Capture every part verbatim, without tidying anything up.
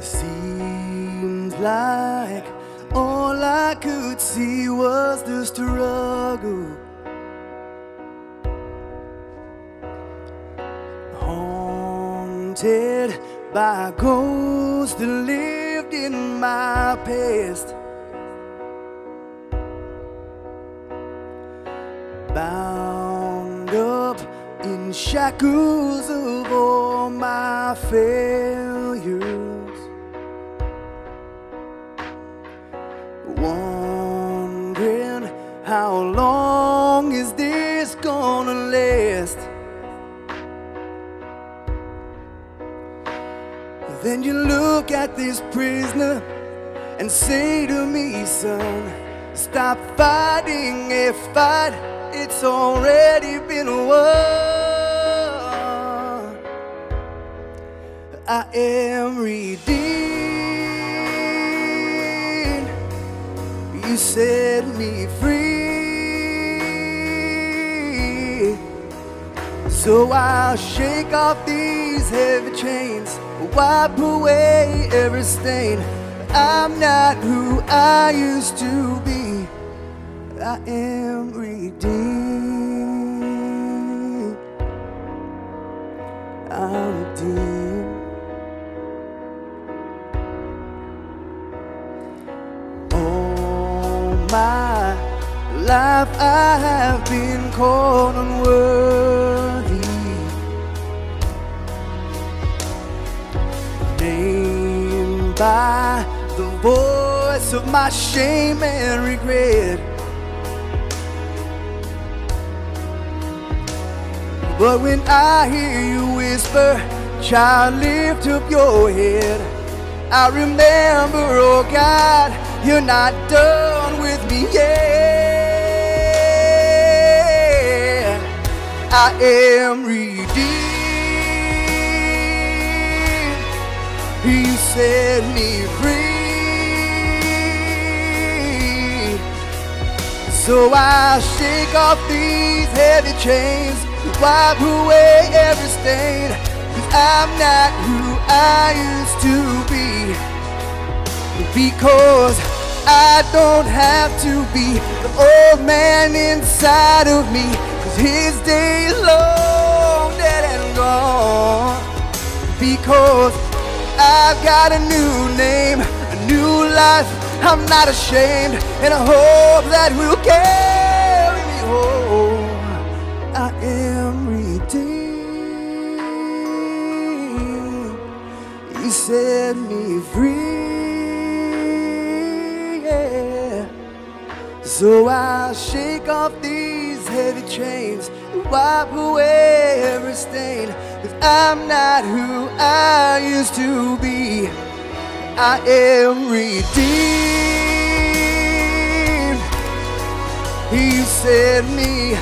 Seems like all I could see was the struggle. Haunted by ghosts that lived in my past. Bound up in shackles of all my failures, wondering how long is this gonna last. Then you look at this prisoner and say to me, son, stop fighting a fight, it's already been won. I am redeemed, you set me free. So I'll shake off these heavy chains, wipe away every stain. I'm not who I used to be, I am redeemed. I'm redeemed. All my life I have been called unworthy, named by the voice of my shame and regret. But when I hear you whisper, child, lift up your head, I remember, oh God, you're not done with me yet. I am redeemed, you set me free. So I'll shake off these heavy chains, wipe away every stain, 'cause I'm not who I used to be. Because I don't have to be the old man inside of me, 'cause his days long dead and gone. Because I've got a new name, a new life, I'm not ashamed, and I hope that will carry me home. I am redeemed, you set me free, yeah. So I'll shake off these heavy chains, wipe away every stain, 'cause I'm not who I used to be. I am redeemed, you set me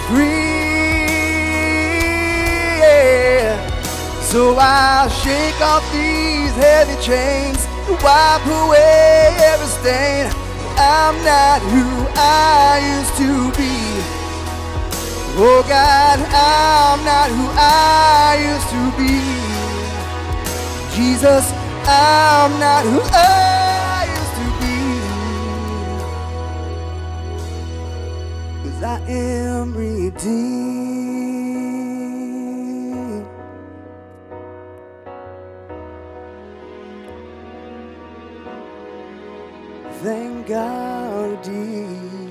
free, yeah. So I'll shake off these heavy chains, wipe away every stain. I'm not who I used to be. Oh God, I'm not who I used to be. Jesus, I'm not who I used to be. 'Cause I am redeemed. Thank God, dear.